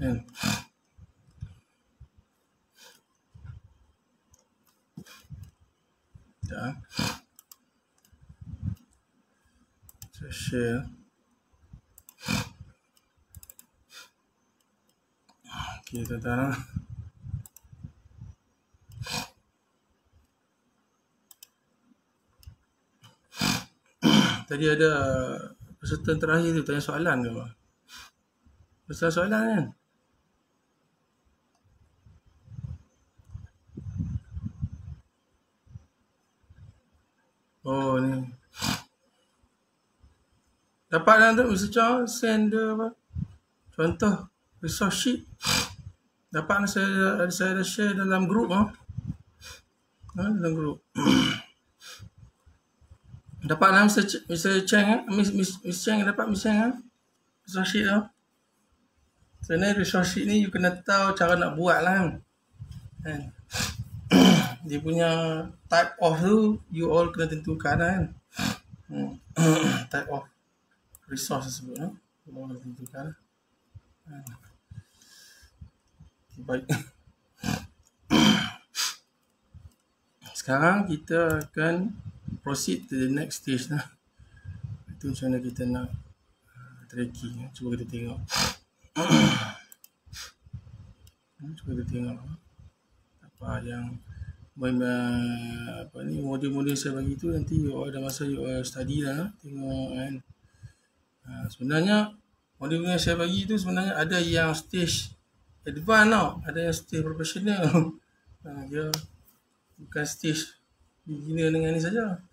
kan. Sekejap. Saya share. Okay, tuan-tuan. Tadi ada peserta terakhir tu tanya soalan ke apa? Pasal soalan kan? Oh ni. Dapat dah tu Mr. Chow send dia apa? Contoh resource sheet. Dapat saya dah share dalam grup dalam grup. Dapatlah Mr. Cheng Miss Cheng dapat Miss Cheng resource sheet tu. Sebenarnya resource sheet ni you kena tahu cara nak buat lah kan. Dia punya type of tu you all kena tentukan kan. Type of resource tersebut you all kena tentukan. Baik. Sekarang kita akan proceed to the next stage lah. Itu macam mana kita nak tracking. Cuba kita tengok. Cuba kita tengok apa yang model-model saya bagi tu nanti you ada masa you study lah tengok kan. Sebenarnya model yang saya bagi tu sebenarnya ada yang stage advance tau, ada yang stage professional. Dia bukan stage beginner dengan ni saja.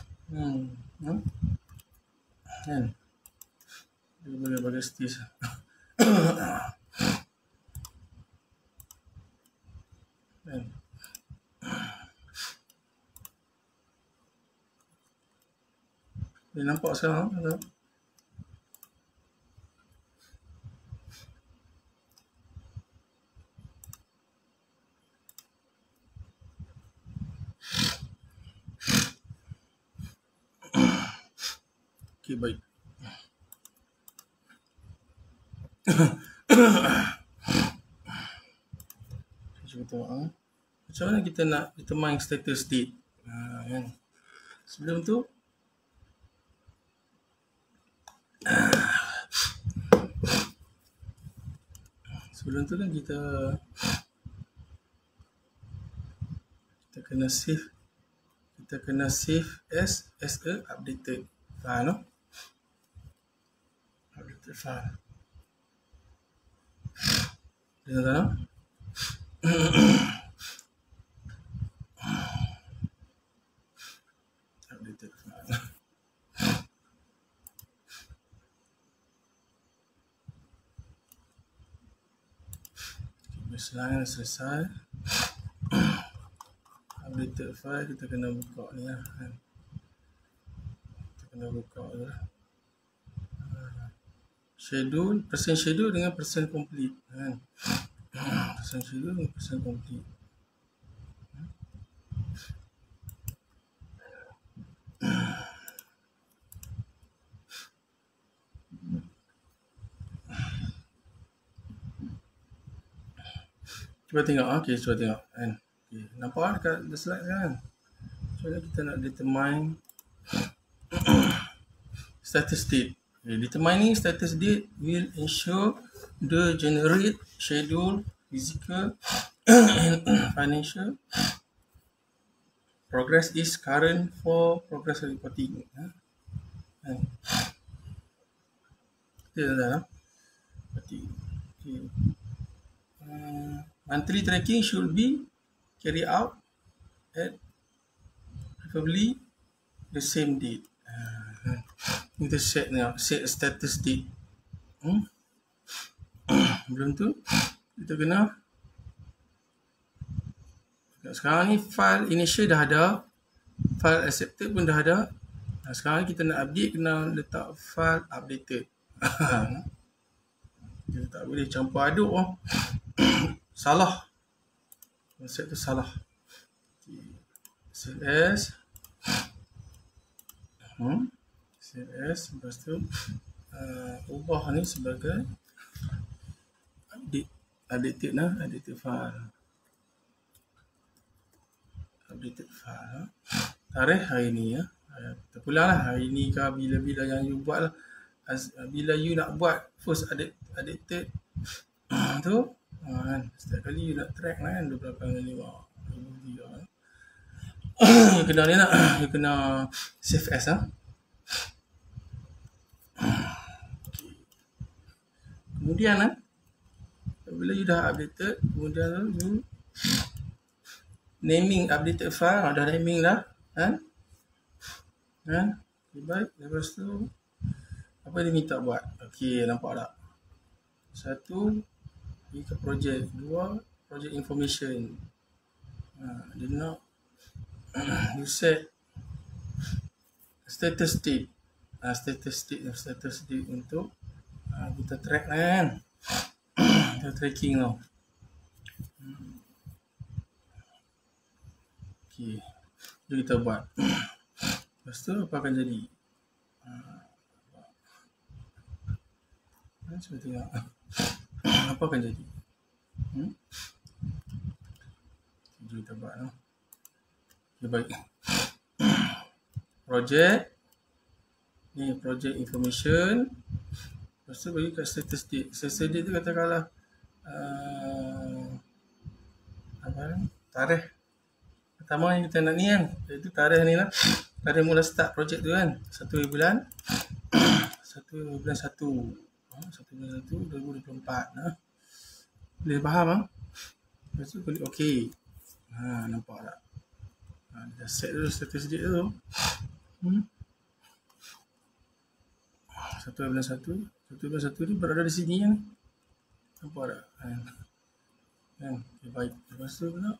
Kan? Dia boleh stage. Kan? Dia nampak sekarang tak? Okay, baik. Cuba tengok macam mana kita nak determine status date kan. Sebelum tu kan kita kena save as a updated file updated file. Dengar updated file. Baseline selesai. Updated file kita kena buka ni lah kan. Kita kena buka je lah. Schedule, percent schedule dengan percent complete kan. Percent schedule dengan percent complete. Cuba tengok cuba tengok kan. Nampak dekat the slide kan. So kita nak determine status date. Determining status date will ensure the generate schedule, physical and financial progress is current for progress reporting. Monthly tracking should be carried out at preferably the same date. Kita set status date. Belum tu kita kena sekarang ni file initial dah ada, file accepted pun dah ada. Sekarang kita nak update kena letak file updated. Kita tak boleh campur aduk salah. Konsep tu salah. CLS CLS lepas tu ubah ni sebagai updated nah, updated file. Updated file. Tarikh hari ni ya. Terpulang lah hari ni ke bila-bila yang you buat lah. Bila you nak buat first updated tu kan, setiap kali you nak track lah kan 28 kali you kena ni nak you kena save as lah. Kemudian lah bila you dah updated, kemudian you naming updated file, dah naming dah kan. Baik, lepas tu apa dia minta buat? Okey, nampak tak? Satu, pergi ke project. Dua, project information. Dia nak you set status date. Status date untuk kita track lah kan. Kita tracking tau. Okey, jom kita buat. Lepas tu apa akan jadi? Cuba tengok apa akan jadi. Jom kita buat lah. Okay, baik. Project ni, project information. Lepas tu bagi kat status date. Status date tu katakanlah tarikh pertama yang kita nak ni kan, iaitu tarikh ni lah, tarikh mula start project tu kan, 1 bulan 1 bulan 1 2024 nah. Boleh faham ah? Lepas tu klik OK. Nampak tak? Dah set dulu status date tu. 1 bulan 1 ni berada di sini kan. Nampak tak? Kan? Okay, baik. Lepas tu pula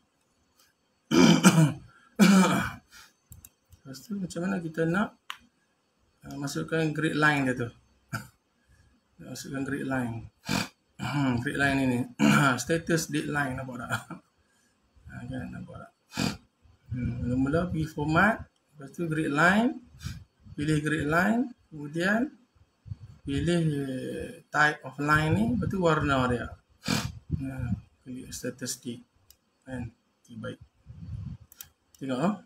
lepas tu macam mana kita nak masukkan grid line dia tu. Masukkan grid line. Grid line ini status deadline, nampak tak? Kan, nampak tak? Mula-mula pergi format, lepas tu grid line, pilih grid line, kemudian pilih type of line ni, lepas tu warna dia. Pilih status date kan. Okay, baik. Tengok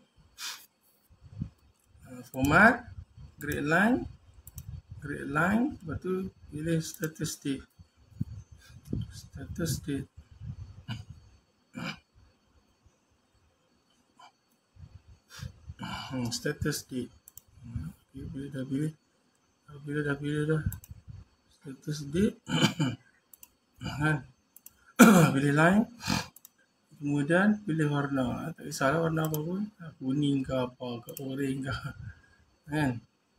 format, grid line, lepas tu pilih status date. Status date. Status date. Bila dah status date kan. Pilih line, kemudian pilih warna. Tak kisahlah warna apa pun, kuning ke apa ke, orange ke kan.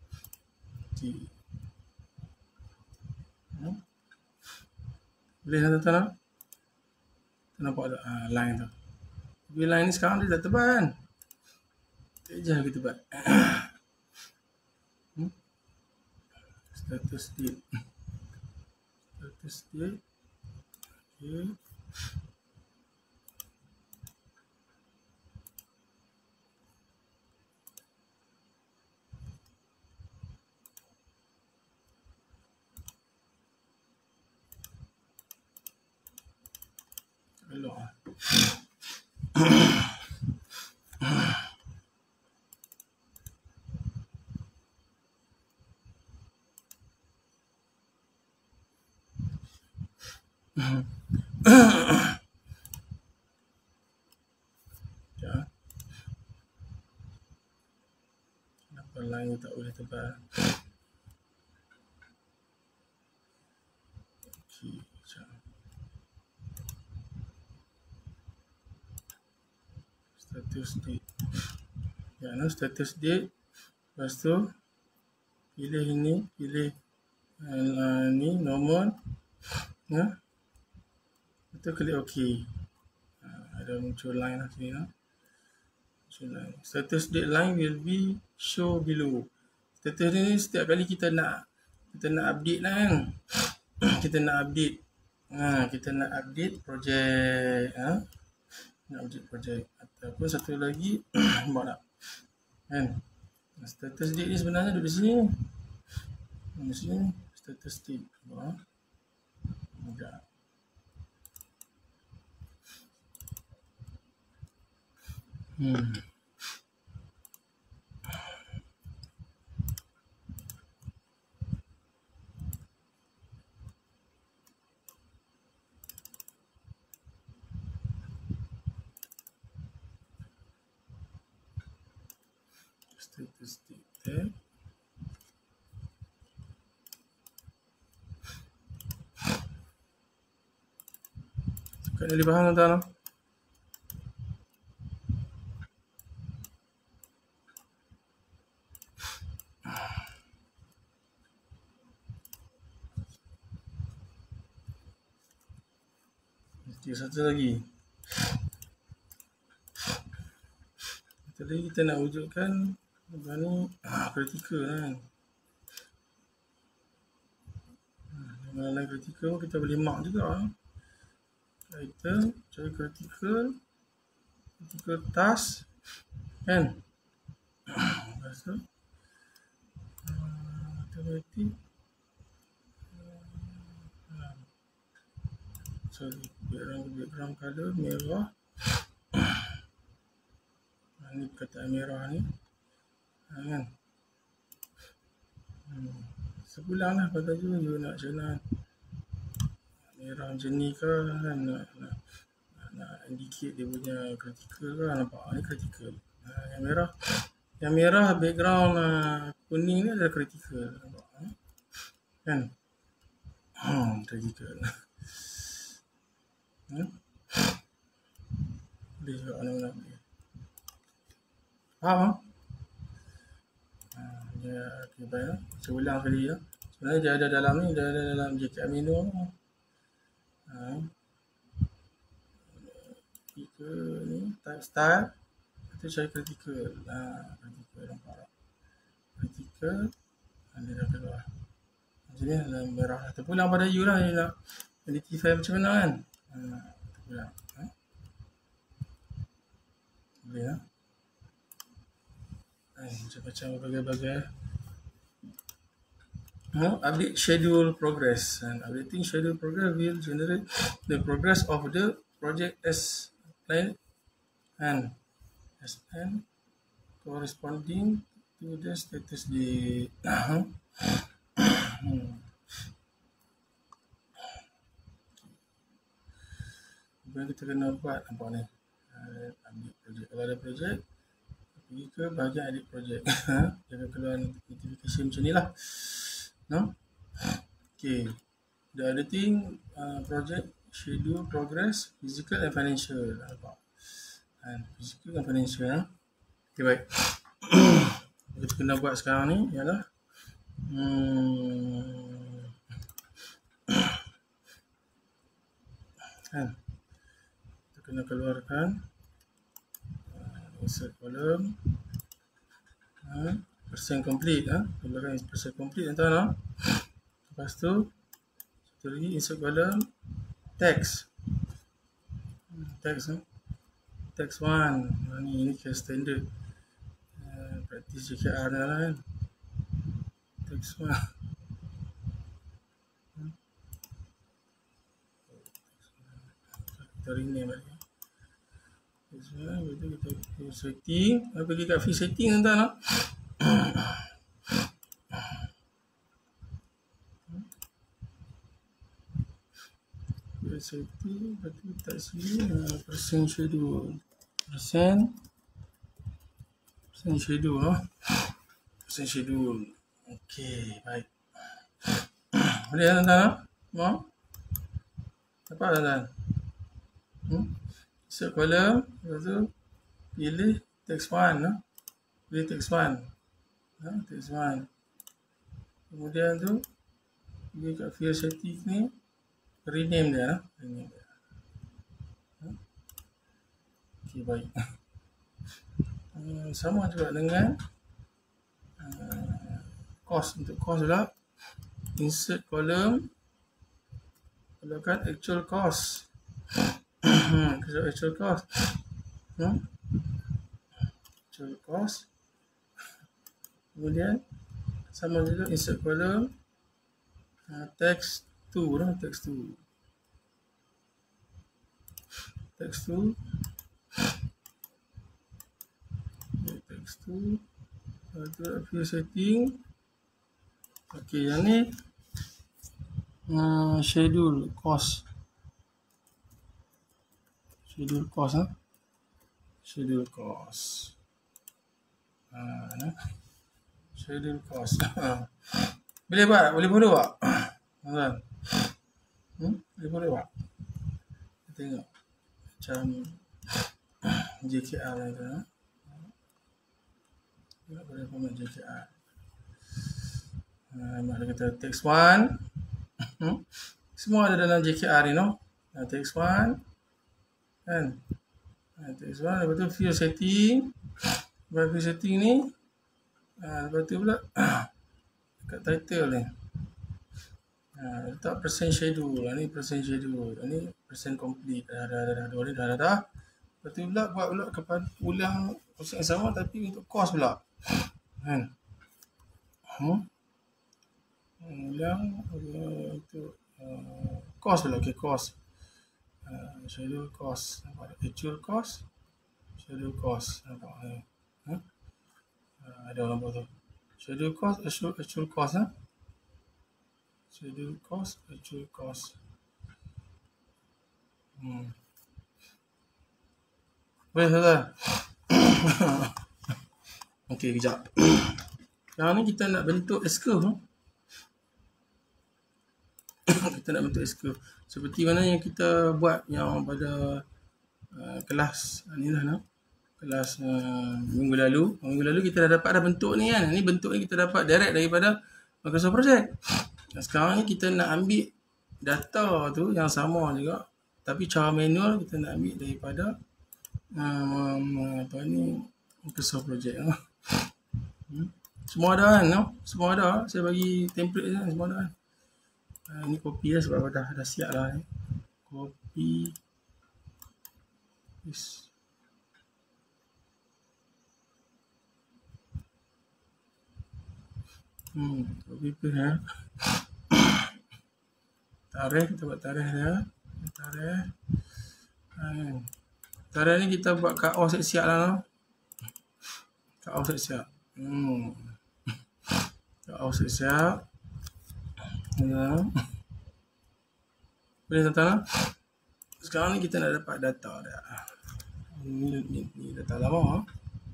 Boleh tuan-tuan? Nampak tak line tu? Tapi line ni sekarang dia dah tebal kan. Sekejap kita buat. Status date. Okay. Elok lah. Kenapa line tak boleh tebal? Okay, status date. Status date. Lepas tu pilih ini, pilih ni nomor. Kita klik OK. Ada muncul line lah sini lah. Status date line will be show below. Status ni setiap kali kita nak update lah kan. Kita nak update projek. Nak update projek. Ataupun satu lagi nampak tak kan. Status date ni sebenarnya duduk di sini. Di sini status date. Enggak. Statistik tag. Cakap boleh faham tuan-tuan? Okay, satu lagi. Tadi kita nak wujudkan apa ni, kritikal kan. Dalam kritikal kita boleh mark juga. Item, cari kritikal task kan. Lepas tu automatic sorry, background color merah. Ni perkataan merah ni kan. Sebulan lah pada tu you nak macam mana, merah macam ni ke kan, nak indicate dia punya kritikal ke, nampak ni kritikal. Yang merah background kuning ni adalah kritikal, nampak kan. Kritikal. Boleh juga mana-mana boleh. Faham? Ya, okay, baik. Saya ulang sekali ya. Sebenarnya dia ada dalam ni, dia ada dalam JK Amino. Kritikal ni, type style. Itu cari kritikal. Kritikal nampak. Kritikal. Dia dah keluar. Jadi dalam merah. Terpulang pada you lah. You nak identify macam mana kan. Terpulang. Boleh lah. Macam-macam berbagai-bagai. Update schedule progress, and updating schedule progress will generate the progress of the project as planned and corresponding to the status di apa yang kita kena buat, nampak ni, update project. Kalau ada project, pergi ke bahagian edit project. Jangan keluar notification macam ni lah. Okay, the editing project schedule progress physical and financial, nampak, and physical and financial. Okay, baik. Kita kena buat sekarang ni ialah kita kena keluarkan insert column percent complete, keluarkan percent complete tuan-tuan. Lepas tu satu lagi insert column text text 1. Ini ke standard practice JKR lah kan. Text 1 kita rename balik. Text 1 betul kita setting, pergi kat free setting tuan-tuan. Setting, lepas tu letak sini percent schedule, percent schedule. Okay, baik. Boleh lah tuan-tuan? Mau? Dapat tuan-tuan? Insert column, lepas tu pilih text 1. Pilih text 1. Text 1. Kemudian tu pergi kat field setting ni, rename dia. Okay, baik. Sama juga dengan cost. Untuk cost juga, insert column, keluarkan actual cost. Actual cost. Actual cost. Kemudian sama juga insert column text 2 lah, text 2. tu view setting. Okey, yang ni schedule cost. Schedule cost schedule cost. Schedule cost. Boleh buat, boleh follow tak? Boleh follow tak? Kita tengok macam JKR ni tu. Tak boleh format JKR. Dia kata text 1. Semua ada dalam JKR ni, no? Text 1 kan? Text 1, lepas tu view setting. Lepas view setting ni, lepas tu pula kat title ni letak percent schedule. Ni percent schedule, ni percent complete. Dah. Lepas tu pula buat pula kepada ulang proses yang sama tapi untuk cost pula kan. Ulang untuk cost pula. Okay, cost. Schedule cost. Nampak actual cost, schedule cost. Nampak ada nampak tu. Schedule cost, actual cost schedule cost, actual cost. Boleh tak? Okey, kejap. Sekarang ni kita nak bentuk S-curve. Kita nak bentuk S-curve seperti mana yang kita buat yang pada kelas ni lah, kelas minggu lalu. Minggu lalu kita dah dapat bentuk ni kan. Ni bentuk ni kita dapat direct daripada Microsoft Project. Sekarang ni kita nak ambil data tu yang sama juga, tapi cara manual kita nak ambil daripada Microsoft Project. Semua ada kan, no? Semua ada. Saya bagi template je, semua ada kan. Ni copy lah sebab dah siap lah. Copy. Yes. Copy paste tarikh, kita buat tarikh dia. Tarikh ni kita buat cut off siap lah. Cut off siap. Cut off siap. Boleh tuan-tuan. Sekarang ni kita nak dapat data dia. Ni data lama.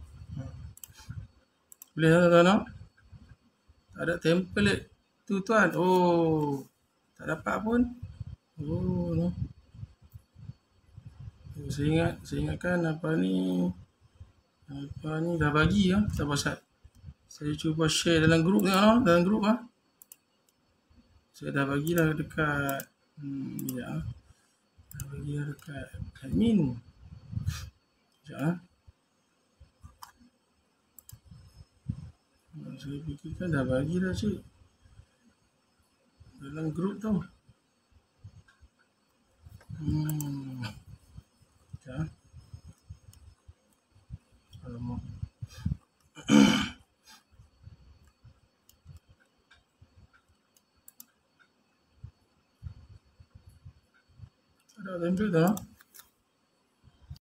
Boleh tuan-tuan. Tak ada template tu tuan. Oh, tak dapat pun. Oh, no. Saya ingatkan apa ni dah bagi ya. Tak pasal. Saya cuba share dalam grup tengok dalam grup Saya dah bagilah dekat dah bagilah dekat admin. Sekejap saya fikirkan dah bagi dah cik dalam grup tu. Sekejap alamak. Ada template tu